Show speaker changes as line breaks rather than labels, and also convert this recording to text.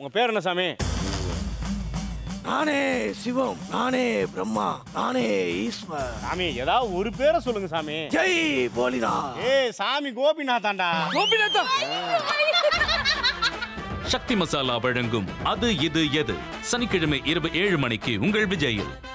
உங்க பேர் என்ன சாமி?
நானே சிவம், நானே பிரம்மா, நானே ஈஸ்வர்.
சாமி ஏதாவது ஒரு பேரை சொல்லுங்க சாமி.
ஜெய் போலிநாத்.
ஏய் சாமி கோபிநாத்தாண்டா.
கோபிநாத்தா.
சக்தி மசாலா வழங்கும் அது இது எது சனிக்கிழமை இரவு 7 மணிக்கு உங்கள் விஜயில்.